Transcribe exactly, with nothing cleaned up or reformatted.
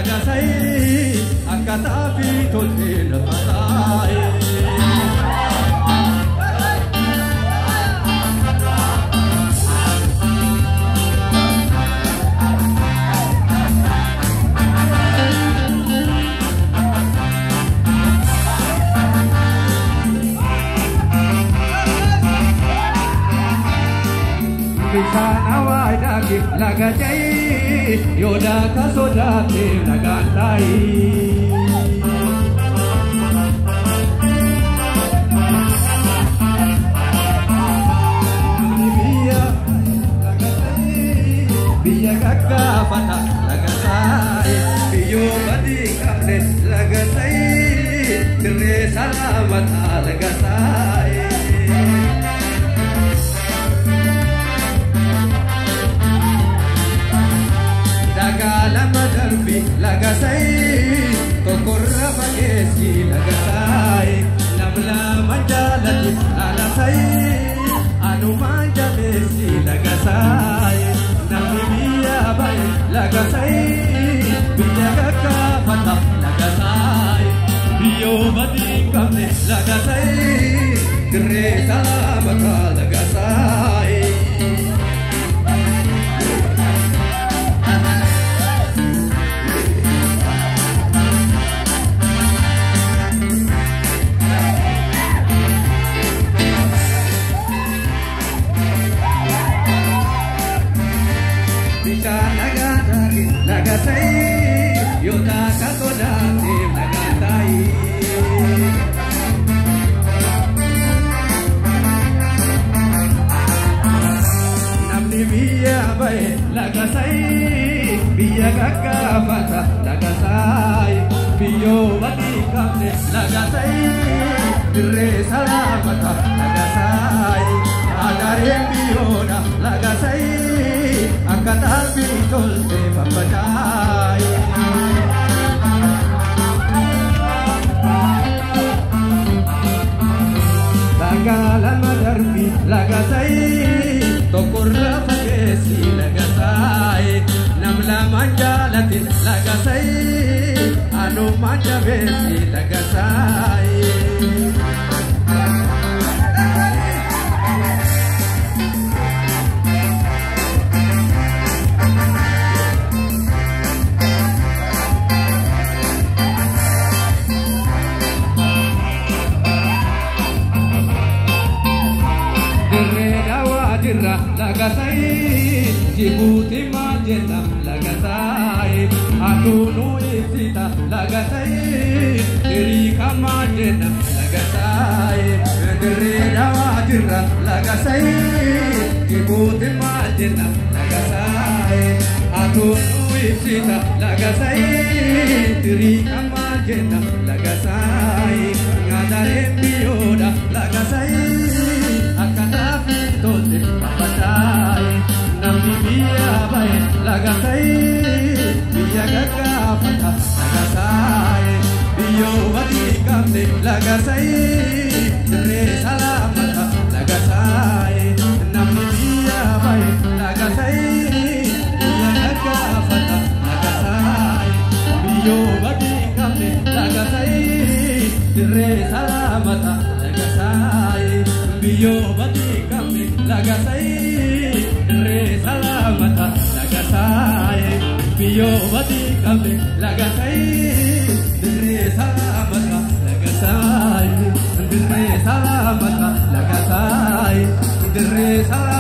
lagasai akatapi tolte napatai Bisana wai dagi lagasai yoda kasodate lagantai biya lagasai biya gagga fata lagasai biyo badi kamne lagasai dire salamat lagasai lama darbi lagasai tokorra pagesi lagasai namla manjalati alasai anu manja besi lagasai namibia bai lagasai bijaga fata lagasai bio badi kamne lagasai gre salamaka lagasai lagasai yoda kasodate lagatai namni biya bai lagasai biya gagga fata lagasai biyo badi kamne lagasai dire salamata lagasai adare biyoda lagasai akatapi tolte papadai tagalan madarbi lagasai tokorra pagesi lagasai namla manjalatin lagasai anu manja besi lagasai lagasai Djibouti majenam lagasai Atunu isita lagasai Erika majenam lagasai Dere dawa jirra lagasai Djibouti majenam lagasai Atunu isita lagasai Erika majenam lagasai Ngadare biyoda lagasai akatapi tolte papatai namni biya bai lagasai biya gagga fata lagasai biyo badi kamne lagasai dire salamata lagasai namni biya bai lagasai biya gagga fata lagasai biyo badi kamne lagasai dire salamata lagasai biyo badi kamne lagasai re salamata lagasai biyo badi kamne lagasai re salamata lagasai re salamata lagasai re salamata